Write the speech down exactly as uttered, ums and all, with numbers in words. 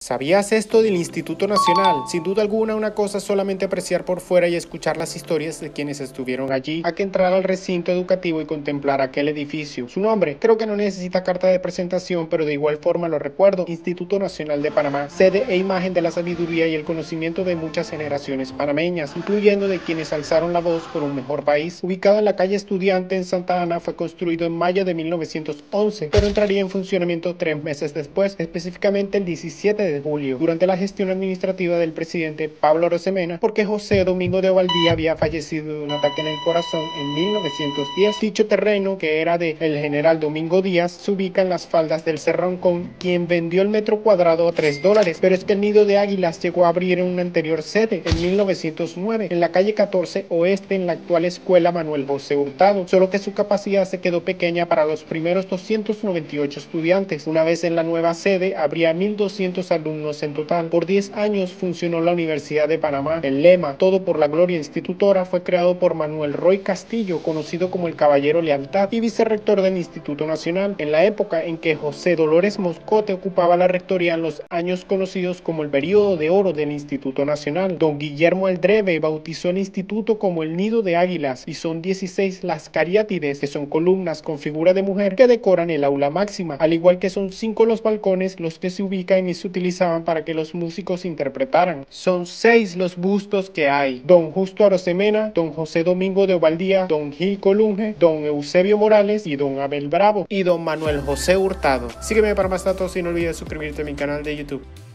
¿Sabías esto del Instituto Nacional? Sin duda alguna, una cosa es solamente apreciar por fuera y escuchar las historias de quienes estuvieron allí, a que entrar al recinto educativo y contemplar aquel edificio. Su nombre creo que no necesita carta de presentación, pero de igual forma lo recuerdo: Instituto Nacional de Panamá, sede e imagen de la sabiduría y el conocimiento de muchas generaciones panameñas, incluyendo de quienes alzaron la voz por un mejor país. Ubicado en la calle Estudiante en Santa Ana, fue construido en mayo de mil novecientos once, pero entraría en funcionamiento tres meses después, específicamente el diecisiete de julio, durante la gestión administrativa del presidente Pablo Arosemena, porque José Domingo de Ovaldía había fallecido de un ataque en el corazón en mil novecientos diez. Dicho terreno, que era de el general Domingo Díaz, se ubica en las faldas del Cerroncón, quien vendió el metro cuadrado a tres dólares, pero es que el Nido de Águilas llegó a abrir en una anterior sede, en mil novecientos nueve, en la calle catorce Oeste, en la actual Escuela Manuel José Hurtado, solo que su capacidad se quedó pequeña para los primeros doscientos noventa y ocho estudiantes. Una vez en la nueva sede, habría mil doscientos alumnos en total. Por diez años funcionó la Universidad de Panamá. El lema "Todo por la Gloria Institutora" fue creado por Manuel Roy Castillo, conocido como el Caballero Lealtad, y vicerrector del Instituto Nacional, en la época en que José Dolores Moscote ocupaba la rectoría, en los años conocidos como el período de oro del Instituto Nacional. Don Guillermo Aldreve bautizó el instituto como el Nido de Águilas, y son dieciséis las cariátides, que son columnas con figura de mujer, que decoran el aula máxima, al igual que son cinco los balcones, los que se ubican y se utilizaban para que los músicos interpretaran. Son seis los bustos que hay: don Justo Arosemena, don José Domingo de Ovaldía, don Gil Colunge, don Eusebio Morales y don Abel Bravo, y don Manuel José Hurtado. Sígueme para más datos y no olvides suscribirte a mi canal de YouTube.